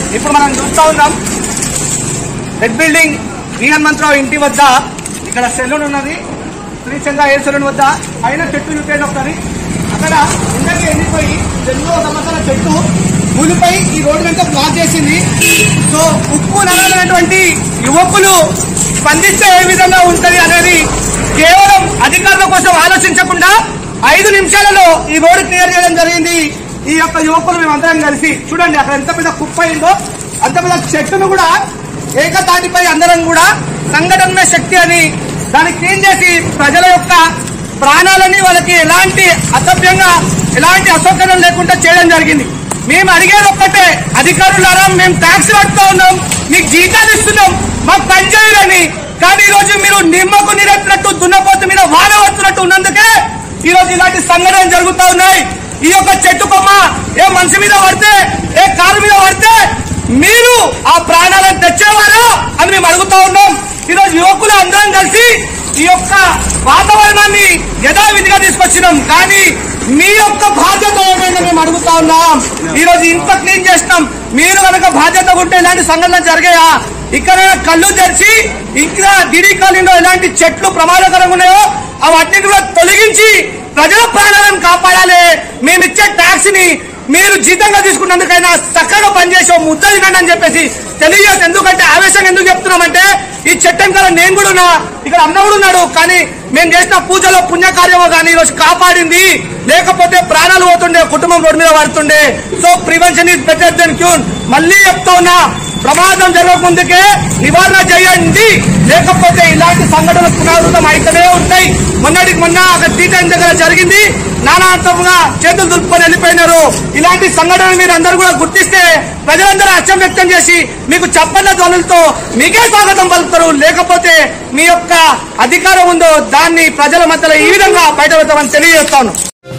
ఇప్పుడు మనం చూస్తా ఉన్నాం రెడ్ బిల్డింగ్ వి హనుమంతరావు ఇంటి వద్ద ఇక్కడ సెలూన్ ఉన్నది. శ్రీచంద్ర హెయిర్ సెలూన్ వద్ద పైన చెట్టు చూపేది ఒకసారి. అక్కడ ఇందరికి ఎండిపోయి 2 సంవత్సరాల చెట్టు కూలిపై ఈ రోడ్డు వెంట బ్లాక్ చేసింది. సో ఉప్పు నగలైనటువంటి యువకులు స్పందిస్తే ఏ విధంగా ఉంటది అనేది కేవలం అధికారుల కోసం ఆలోచించకుండా 5 నిమిషాలలో ఈ రోడ్డు క్లియర్ చేయడం జరిగింది. ఈ యొక్క యువకులు మేమందరం కలిసి చూడండి అక్కడ ఎంత పెద్ద కుప్ప అయిందో, అంత పెద్ద చెట్టును కూడా ఏకతాటిపై అందరం కూడా సంఘటన శక్తి అని దాన్ని క్లీన్ చేసి ప్రజల యొక్క ప్రాణాలని వాళ్ళకి ఎలాంటి అసభ్యంగా ఎలాంటి అసౌకర్యం లేకుండా చేయడం జరిగింది. మేము అడిగేది ఒక్కటే, అధికారులారా మేము ట్యాక్స్ కడుతూ ఉన్నాం, మీకు జీతాలు ఇస్తున్నాం, మాకు పని చేయాలని. కానీ ఈ రోజు మీరు నిమ్మకు నీరెత్తినట్టు దున్నపోతు మీద వాన వస్తున్నట్టు ఉన్నందుకే ఈ రోజు ఇలాంటి సంఘటనలు జరుగుతూ ఉన్నాయి. ఈ యొక్క చెట్టు కొమ్మ ఏ మనిషి మీద పడితే, ఏ కారు మీద పడితే మీరు ఆ ప్రాణాలను తెచ్చేవారా అని మేము అడుగుతా ఉన్నాం. ఈరోజు యువకులు అందరం కలిసి ఈ యొక్క వాతావరణాన్ని యథావిధిగా తీసుకొచ్చినాం. కానీ మీ యొక్క బాధ్యత ఏమైనా మేము అడుగుతా ఉన్నాం. ఈ రోజు ఇంత క్లీన్ చేసినాం, మీరు కనుక బాధ్యత ఉంటే ఇలాంటి సంఘటనలు జరిగాయా? ఇక్కడ కళ్ళు తెరిచి ఇంకా దిడి కాలంలో ఎలాంటి చెట్లు ప్రమాదకరంగా ఉన్నాయో అవన్నీ కూడా తొలగించి ప్రజల ప్రాణాలను కాపాడాలి. మేమిచ్చే ట్యాక్స్ ని మీరు జీతంగా తీసుకున్నందుకైనా చక్కగా పనిచేసి ముద్ద తినండి అని చెప్పేసి తెలియజేసి, ఎందుకంటే ఆవేశంగా ఎందుకు చెప్తున్నామంటే ఈ చట్టం కదా నేను కూడా ఉన్నా, ఇక్కడ అన్న కూడా ఉన్నాడు. కానీ మేము చేసిన పూజలో పుణ్యకార్యమో కానీ ఈరోజు కాపాడింది, లేకపోతే ప్రాణాలు పోతుండే, కుటుంబం రోడ్డు మీద పడుతుండే. So prevention is better than cure. మళ్ళీ చెప్తా ఉన్నా, ప్రమాదం జరగకముందుకే నివారణ చేయండి, లేకపోతే ఇలాంటి సంఘటనలు పునరావృతం అయితేనే ఉంటాయి. మొన్నటికి మొన్న అక్కడ టీటైన్ దగ్గర జరిగింది, నానాంతంగా చేతులు దులుపుకొని వెళ్ళిపోయినారు. ఇలాంటి సంఘటనలు మీరు అందరూ కూడా గుర్తిస్తే ప్రజలందరూ హర్షం వ్యక్తం చేసి మీకు చప్పట్ల ధ్వనులతో మీకే స్వాగతం పలుకుతారు. లేకపోతే మీ యొక్క అధికారం ఉందో దాన్ని ప్రజల మధ్యలో ఈ విధంగా బయటపెడతామని తెలియజేస్తాను.